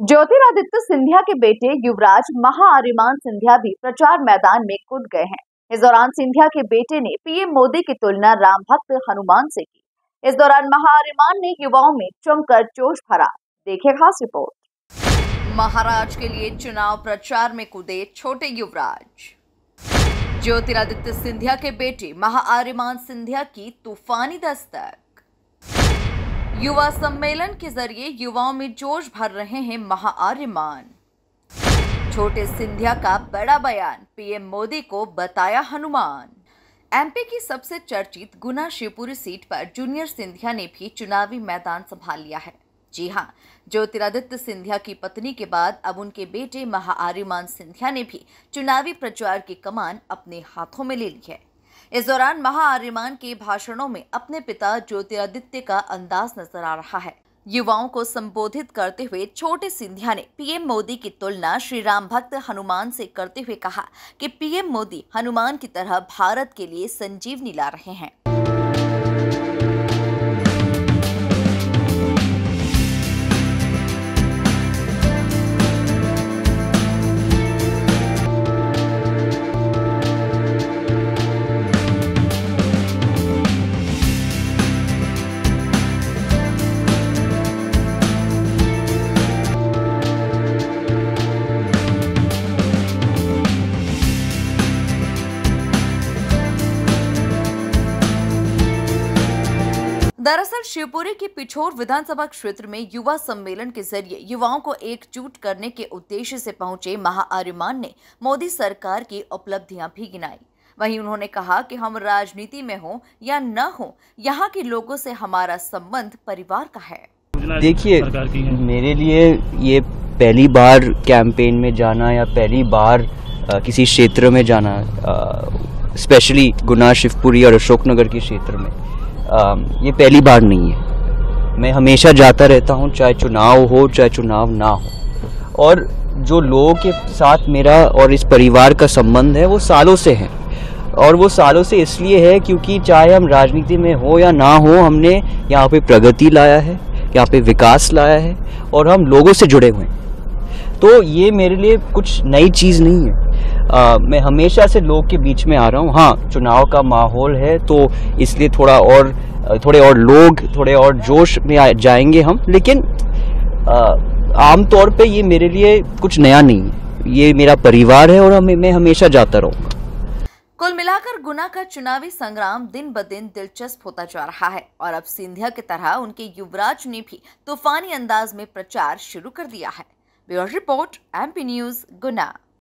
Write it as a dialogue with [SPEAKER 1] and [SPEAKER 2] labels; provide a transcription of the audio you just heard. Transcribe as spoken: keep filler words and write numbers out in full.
[SPEAKER 1] ज्योतिरादित्य सिंधिया के बेटे युवराज महाआर्यमान सिंधिया भी प्रचार मैदान में कूद गए हैं। इस दौरान सिंधिया के बेटे ने पीएम मोदी की तुलना राम भक्त हनुमान से की। इस दौरान महाआर्यमान ने युवाओं में जमकर जोश भरा। देखिए खास रिपोर्ट।
[SPEAKER 2] महाराज के लिए चुनाव प्रचार में कूदे छोटे युवराज। ज्योतिरादित्य सिंधिया के बेटे महाआर्यमान सिंधिया की तूफानी दस्तक। युवा सम्मेलन के जरिए युवाओं में जोश भर रहे हैं महाआर्यमान। छोटे सिंधिया का बड़ा बयान, पीएम मोदी को बताया हनुमान। एमपी की सबसे चर्चित गुना शिवपुरी सीट पर जूनियर सिंधिया ने भी चुनावी मैदान संभाल लिया है। जी हां, ज्योतिरादित्य सिंधिया की पत्नी के बाद अब उनके बेटे महाआर्यमान सिंधिया ने भी चुनावी प्रचार की कमान अपने हाथों में ले ली है। इस दौरान महाआर्यमान के भाषणों में अपने पिता ज्योतिरादित्य का अंदाज नजर आ रहा है। युवाओं को संबोधित करते हुए छोटे सिंधिया ने पीएम मोदी की तुलना श्री राम भक्त हनुमान से करते हुए कहा कि पीएम मोदी हनुमान की तरह भारत के लिए संजीवनी ला रहे हैं। दरअसल शिवपुरी के पिछोर विधानसभा क्षेत्र में युवा सम्मेलन के जरिए युवाओं को एकजुट करने के उद्देश्य से पहुंचे महाआर्यमान ने मोदी सरकार की उपलब्धियां भी गिनाई। वहीं उन्होंने कहा कि हम राजनीति में हो या न हो, यहाँ के लोगों से हमारा संबंध परिवार का है।
[SPEAKER 3] देखिए, मेरे लिए ये पहली बार कैंपेन में जाना या पहली बार आ, किसी क्षेत्र में जाना, स्पेशली गुना शिवपुरी और अशोकनगर के क्षेत्र में, आ, ये पहली बार नहीं है। मैं हमेशा जाता रहता हूँ, चाहे चुनाव हो चाहे चुनाव ना हो। और जो लोगों के साथ मेरा और इस परिवार का संबंध है वो सालों से है। और वो सालों से इसलिए है क्योंकि चाहे हम राजनीति में हो या ना हो, हमने यहाँ पे प्रगति लाया है, यहाँ पे विकास लाया है और हम लोगों से जुड़े हुए हैं। तो ये मेरे लिए कुछ नई चीज़ नहीं है। आ, मैं हमेशा से लोग के बीच में आ रहा हूँ। हाँ, चुनाव का माहौल है तो इसलिए थोड़ा और थोड़े और लोग थोड़े और जोश में आ जाएंगे हम, लेकिन आमतौर पे ये मेरे लिए कुछ नया नहीं है। ये मेरा परिवार है और हम, मैं हमेशा जाता रहूँगा।
[SPEAKER 2] कुल मिलाकर गुना का चुनावी संग्राम दिन ब दिन दिलचस्प होता जा रहा है और अब सिंधिया की तरह उनके युवराज ने भी तूफानी अंदाज में प्रचार शुरू कर दिया है। ब्यूरो रिपोर्ट, एमपी न्यूज, गुना।